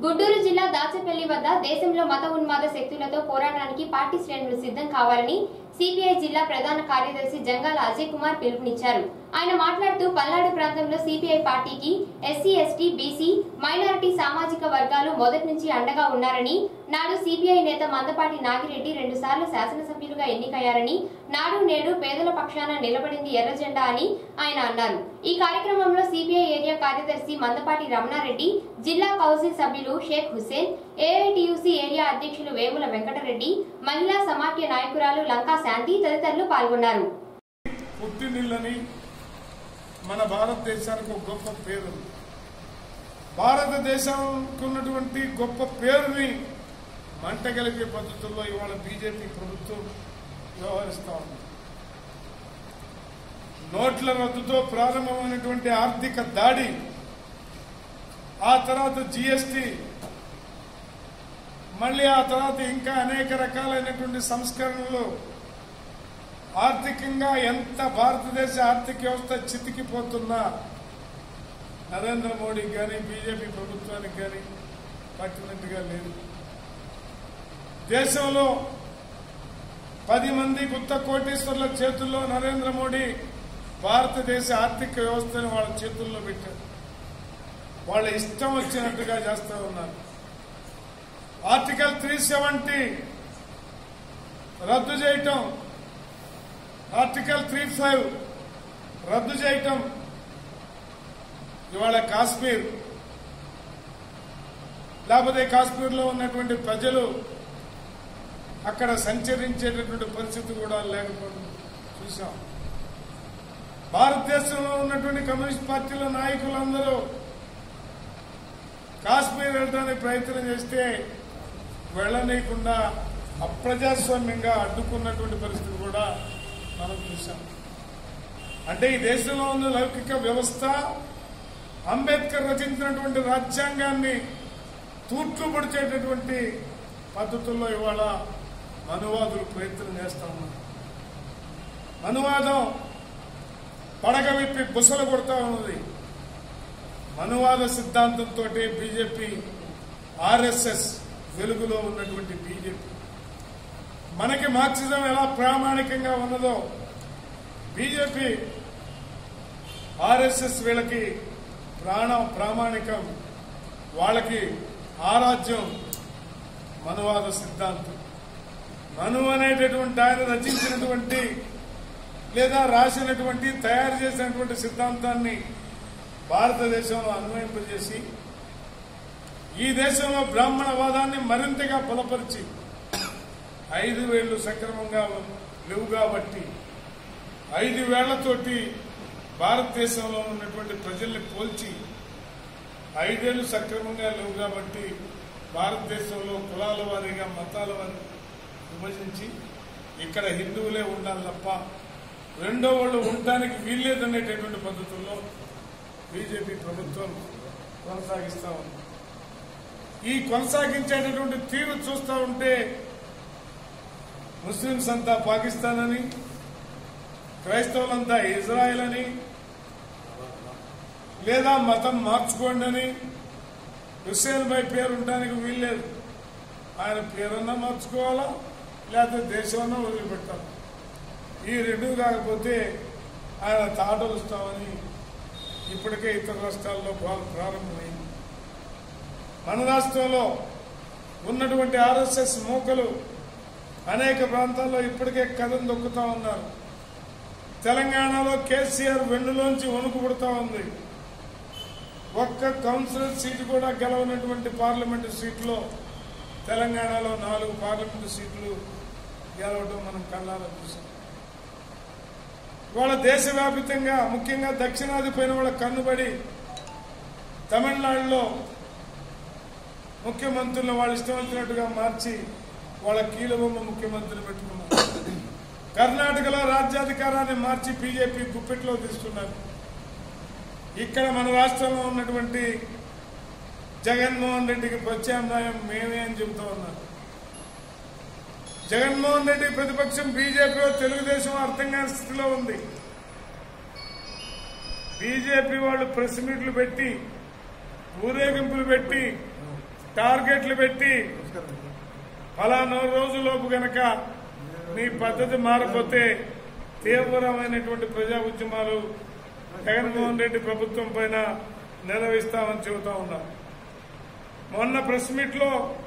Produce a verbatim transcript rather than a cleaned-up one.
గుంటూరు జిల్లా దాచపల్లి వద్ద దేశంలో మత ఉన్మాద శక్తులతో పోరాటానికి పార్టీ శ్రేణులు సిద్ధం కావాలని సిపిఐ జిల్లా ప్రధాన కార్యదర్శి జంగాల అజయ్ కుమార్ పిలుపునిచ్చారు. ఆయన మాట్లాడుతూ పల్నాడు ప్రాంతంలో సిపిఐ పార్టీకి ఎస్సీ ఎస్టీ బీసీ మైనారిటీ సామాజిక వర్గాలు మొదటి నుంచి అండగా ఉన్నారని, నాడు సిపిఐ నేత మందపాటి నాగిరెడ్డి రెండు సార్లు శాసనసభ్యులుగా ఎన్నికయ్యారని, నాడు నేడు పేదల పక్షాన నిలబడింది ఎర్రజెండా అని ఆయన అన్నారు. ఈ కార్యక్రమంలో సిపిఐ ఏరియా కార్యదర్శి మందపాటి రమణారెడ్డి, జిల్లా కౌన్సిల్ సభ్యులు షేక్ హుసేన్, ఏఐటియుసి ఏరియా అధ్యక్షులు వేముల వెంకటరెడ్డి, మహిళా సమాఖ్య నాయకురాలు లంకా శాంతి తదితరులు పాల్గొన్నారు. పుట్టినిల్లని మన భారతదేశానికి ఒక గొప్ప పేరు, భారతదేశానికి ఉన్నటువంటి గొప్ప పేరుని మంటగలిపే పద్ధతుల్లో ఇవాళ బీజేపీ ప్రభుత్వం వ్యవహరిస్తా ఉంది. నోట్ల రద్దుతో ప్రారంభమైనటువంటి ఆర్థిక దాడి, ఆ తర్వాత జీఎస్టీ, మళ్ళీ ఆ తర్వాత ఇంకా అనేక రకాలైనటువంటి సంస్కరణలు ఆర్థికంగా ఎంత భారతదేశ ఆర్థిక వ్యవస్థ చితికిపోతున్నా నరేంద్ర మోడీకి కానీ బీజేపీ ప్రభుత్వానికి కానీ పట్టినట్టుగా లేదు. దేశంలో పది మంది గుత్త కోటీశ్వర్ల చేతుల్లో నరేంద్ర మోడీ భారతదేశ ఆర్థిక వ్యవస్థను వాళ్ళ చేతుల్లో పెట్టారు. వాళ్ళ ఇష్టం వచ్చినట్టుగా చేస్తూ ఉన్నారు. ఆర్టికల్ త్రీ సెవెంటీ రద్దు చేయటం, ఆర్టికల్ త్రీ ఫైవ్ రద్దు చేయటం, ఇవాళ కాశ్మీర్ లేకపోతే కాశ్మీర్లో ఉన్నటువంటి ప్రజలు అక్కడ సంచరించేటటువంటి పరిస్థితి కూడా లేకపోవడం చూసాం. భారతదేశంలో ఉన్నటువంటి కమ్యూనిస్ట్ పార్టీల నాయకులందరూ కాశ్మీర్ వెళ్ళడానికి ప్రయత్నం చేస్తే వెళ్లనీయకుండా అప్రజాస్వామ్యంగా అడ్డుకున్నటువంటి పరిస్థితి కూడా మనం చూసాం. అంటే ఈ దేశంలో ఉన్న లౌకిక వ్యవస్థ అంబేద్కర్ రచించినటువంటి రాజ్యాంగాన్ని తూట్లు పొడిచేటటువంటి పద్ధతుల్లో ఇవాళ మనువాదులు ప్రయత్నం చేస్తా ఉన్నారు. మనువాదం పడగ విప్పి బుసలు కొడతా ఉన్నది. మనువాద సిద్ధాంతంతో బీజేపీ, ఆర్ఎస్ఎస్ వెలుగులో ఉన్నటువంటి బీజేపీ, మనకి మార్క్సిజం ఎలా ప్రామాణికంగా ఉన్నదో బీజేపీ, ఆర్ఎస్ఎస్ వీళ్ళకి ప్రాణం ప్రామాణికం, వాళ్ళకి ఆరాధ్యం మనువాద సిద్ధాంతం. మను అనేటటువంటి ఆయన రచించినటువంటి లేదా రాసినటువంటి తయారు చేసినటువంటి సిద్ధాంతాన్ని భారతదేశంలో అన్వయింపజేసి ఈ దేశంలో బ్రాహ్మణవాదాన్ని మరింతగా బలపరిచి ఐదు వేళ్లు సక్రమంగా లేవు కాబట్టి ఐదు వేళ్లతోటి భారతదేశంలో ఉన్నటువంటి ప్రజల్ని పోల్చి ఐదేళ్లు సక్రమంగా లేవు కాబట్టి భారతదేశంలో కులాల వారీగా మతాల వారి విభజించి ఇక్కడ హిందువులే ఉండాలి తప్ప రెండో వాళ్ళు ఉండటానికి వీల్లేదనేటటువంటి పద్ధతుల్లో బీజేపీ ప్రభుత్వం కొనసాగిస్తా ఉంది. ఈ కొనసాగించేటటువంటి తీరు చూస్తూ ఉంటే ముస్లింస్ అంతా పాకిస్తాన్ అని, క్రైస్తవులంతా ఇజ్రాయెల్ అని, లేదా మతం మార్చుకోండి అని, హుస్సేన్ భాయ్ పేరు ఉండడానికి వీల్లేదు, ఆయన పేరన్నా మార్చుకోవాలా లేకపోతే దేశమన్నా వదిలిపెట్టాలి. ఈ రెండు కాకపోతే ఆయన తాటలుస్తామని ఇప్పటికే ఇతర రాష్ట్రాల్లో ప్రారంభమైంది. మన రాష్ట్రంలో ఉన్నటువంటి ఆర్ఎస్ఎస్ మూకలు అనేక ప్రాంతాల్లో ఇప్పటికే కథం దొక్కుతా ఉన్నారు. తెలంగాణలో కేసీఆర్ వెన్నులోంచి వణుకు పుడతా ఉంది. ఒక్క కౌన్సిలర్ సీటు కూడా గెలవనటువంటి పార్లమెంటు సీట్లో తెలంగాణలో నాలుగు పార్లమెంటు సీట్లు గెలవడం మనం కళ్ళారా చూసాం. వాళ్ళ దేశవ్యాప్తంగా ముఖ్యంగా దక్షిణాది పైన వాళ్ళ కన్నుబడి తమిళనాడులో ముఖ్యమంత్రులు వాళ్ళు ఇష్టం వచ్చినట్టుగా మార్చి వాళ్ళ కీలబొమ్మ ముఖ్యమంత్రిని పెట్టుకున్నారు. కర్ణాటకలో రాజ్యాధికారాన్ని మార్చి బీజేపీ గుప్పెట్లో తీసుకున్నారు. ఇక్కడ మన రాష్ట్రంలో ఉన్నటువంటి జగన్మోహన్ రెడ్డికి ప్రత్యామ్నాయం మేమే అని చెబుతూ ఉన్నారు. జగన్మోహన్ రెడ్డి ప్రతిపక్షం బీజేపీ, తెలుగుదేశం అర్థం కాని స్థితిలో ఉంది. బీజేపీ వాళ్ళు ప్రెస్ మీట్లు పెట్టి ఊరేగింపులు పెట్టి టార్గెట్లు పెట్టి ఫలానా రోజులోపు గనక నీ పద్ధతి మారిపోతే తీవ్రమైనటువంటి ప్రజా ఉద్యమాలు జగన్మోహన్ రెడ్డి ప్రభుత్వం పైన నిర్వహిస్తామని చెబుతా ఉన్నారు. మొన్న ప్రెస్ మీట్ లో